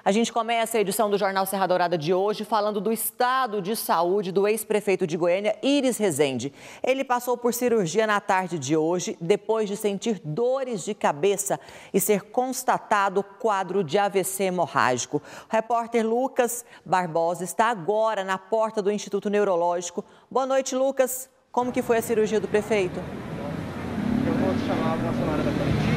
A gente começa a edição do Jornal Serra Dourada de hoje falando do estado de saúde do ex-prefeito de Goiânia, Iris Rezende. Ele passou por cirurgia na tarde de hoje, depois de sentir dores de cabeça e ser constatado quadro de AVC hemorrágico. O repórter Lucas Barbosa está agora na porta do Instituto Neurológico. Boa noite, Lucas. Como que foi a cirurgia do prefeito? Eu vou te chamar uma semana da coletiva.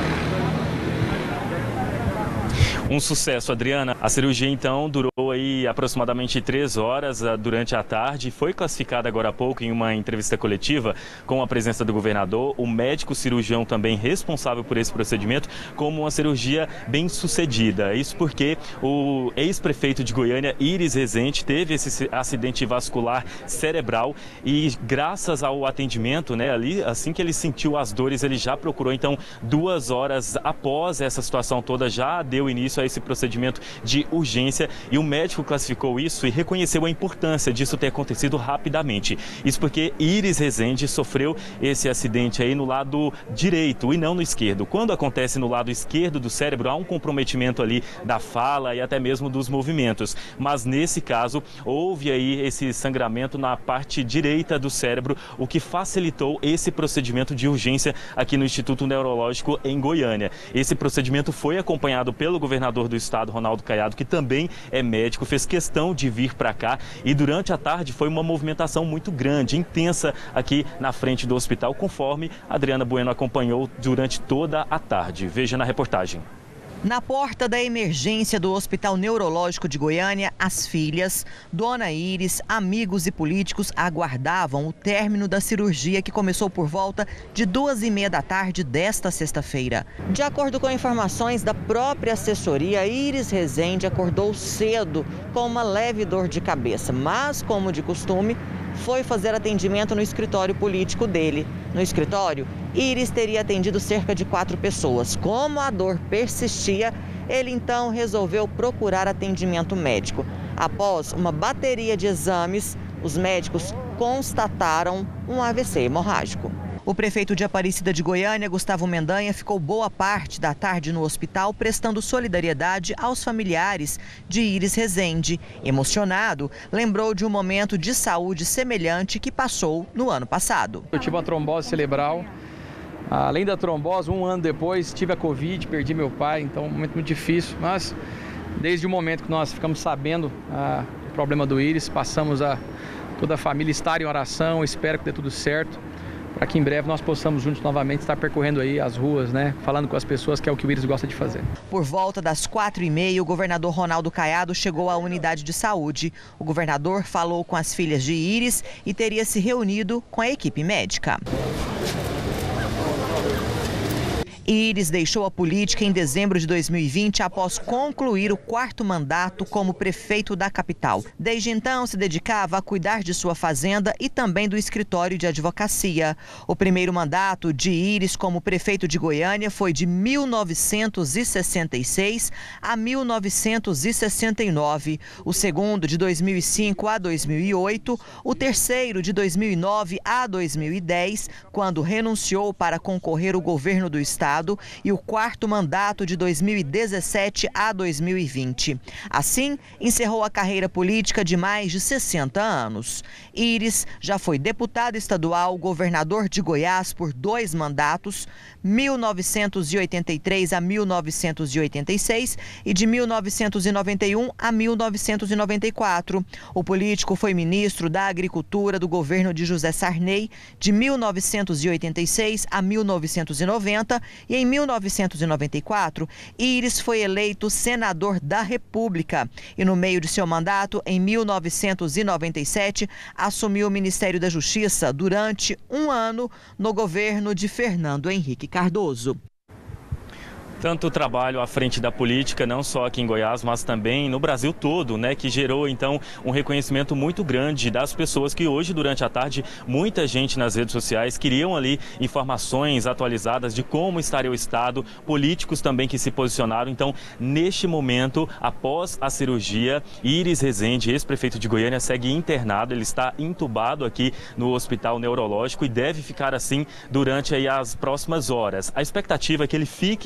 Um sucesso, Adriana. A cirurgia, então, durou aí aproximadamente 3 horas durante a tarde. Foi classificada agora há pouco em uma entrevista coletiva com a presença do governador, o médico cirurgião também responsável por esse procedimento, como uma cirurgia bem sucedida. Isso porque o ex-prefeito de Goiânia, Iris Rezende, teve esse acidente vascular cerebral e graças ao atendimento, ali, assim que ele sentiu as dores, ele já procurou. Então, 2 horas após essa situação toda, já deu início a esse procedimento de urgência e o médico classificou isso e reconheceu a importância disso ter acontecido rapidamente. Isso porque Iris Rezende sofreu esse acidente aí no lado direito e não no esquerdo. Quando acontece no lado esquerdo do cérebro, há um comprometimento ali da fala e até mesmo dos movimentos. Mas nesse caso, houve aí esse sangramento na parte direita do cérebro, o que facilitou esse procedimento de urgência aqui no Instituto Neurológico em Goiânia. Esse procedimento foi acompanhado pelo governador do estado, Ronaldo Caiado, que também é médico, fez questão de vir para cá e durante a tarde foi uma movimentação muito grande, intensa aqui na frente do hospital, conforme a Adriana Bueno acompanhou durante toda a tarde. Veja na reportagem. Na porta da emergência do Hospital Neurológico de Goiânia, as filhas, Dona Iris, amigos e políticos aguardavam o término da cirurgia que começou por volta de 2h30 da tarde desta sexta-feira. De acordo com informações da própria assessoria, Iris Rezende acordou cedo com uma leve dor de cabeça, mas, como de costume, foi fazer atendimento no escritório político dele. No escritório, Iris teria atendido cerca de 4 pessoas. Como a dor persistia, ele então resolveu procurar atendimento médico. Após uma bateria de exames, os médicos constataram um AVC hemorrágico. O prefeito de Aparecida de Goiânia, Gustavo Mendanha, ficou boa parte da tarde no hospital prestando solidariedade aos familiares de Iris Rezende. Emocionado, lembrou de um momento de saúde semelhante que passou no ano passado. Eu tive uma trombose cerebral. Além da trombose, 1 ano depois, tive a Covid, perdi meu pai, então um momento muito difícil. Mas desde o momento que nós ficamos sabendo o problema do Iris, passamos a toda a família estar em oração, espero que dê tudo certo, para que em breve nós possamos juntos novamente estar percorrendo aí as ruas, falando com as pessoas, que é o que o Iris gosta de fazer. Por volta das 4h30, o governador Ronaldo Caiado chegou à unidade de saúde. O governador falou com as filhas de Iris e teria se reunido com a equipe médica. Iris deixou a política em dezembro de 2020 após concluir o 4º mandato como prefeito da capital. Desde então, se dedicava a cuidar de sua fazenda e também do escritório de advocacia. O primeiro mandato de Iris como prefeito de Goiânia foi de 1966 a 1969. O segundo, de 2005 a 2008. O terceiro, de 2009 a 2010, quando renunciou para concorrer ao governo do estado. E o 4º mandato de 2017 a 2020. Assim, encerrou a carreira política de mais de 60 anos. Iris já foi deputado estadual, governador de Goiás por 2 mandatos, 1983 a 1986 e de 1991 a 1994. O político foi ministro da Agricultura do governo de José Sarney de 1986 a 1990 e em 1994, Iris foi eleito senador da República e no meio de seu mandato, em 1997, assumiu o Ministério da Justiça durante 1 ano no governo de Fernando Henrique Cardoso. Tanto o trabalho à frente da política, não só aqui em Goiás, mas também no Brasil todo, que gerou então um reconhecimento muito grande das pessoas que hoje, durante a tarde, muita gente nas redes sociais queriam ali informações atualizadas de como estaria o estado, políticos também que se posicionaram. Então, neste momento, após a cirurgia, Iris Rezende, ex-prefeito de Goiânia, segue internado. Ele está entubado aqui no Hospital Neurológico e deve ficar assim durante aí as próximas horas. A expectativa é que ele fique internado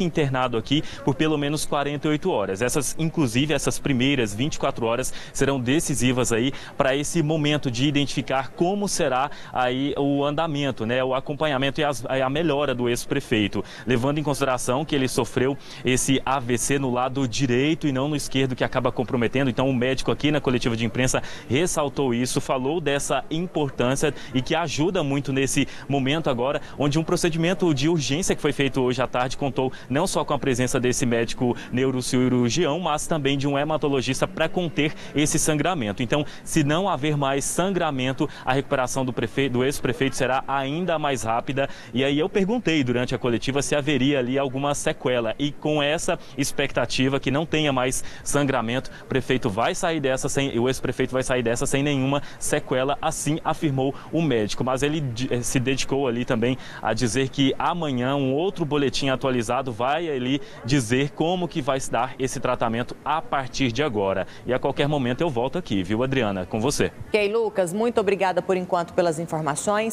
internado aqui por pelo menos 48 horas. Inclusive, essas primeiras 24 horas serão decisivas aí para esse momento de identificar como será aí o andamento, né, o acompanhamento e a melhora do ex-prefeito, levando em consideração que ele sofreu esse AVC no lado direito e não no esquerdo, que acaba comprometendo. Então, o médico aqui na coletiva de imprensa ressaltou isso, falou dessa importância e que ajuda muito nesse momento agora, onde um procedimento de urgência que foi feito hoje à tarde contou não só com a presença desse médico neurocirurgião, mas também de um hematologista para conter esse sangramento. Então, se não haver mais sangramento, a recuperação do ex-prefeito será ainda mais rápida. E aí eu perguntei durante a coletiva se haveria ali alguma sequela. E com essa expectativa que não tenha mais sangramento, o ex-prefeito vai sair dessa sem nenhuma sequela, assim afirmou o médico. Mas ele se dedicou ali também a dizer que amanhã um outro boletim atualizado vai ali dizer como que vai se dar esse tratamento a partir de agora. E a qualquer momento eu volto aqui, viu, Adriana? Com você. Ok, Lucas, muito obrigada por enquanto pelas informações.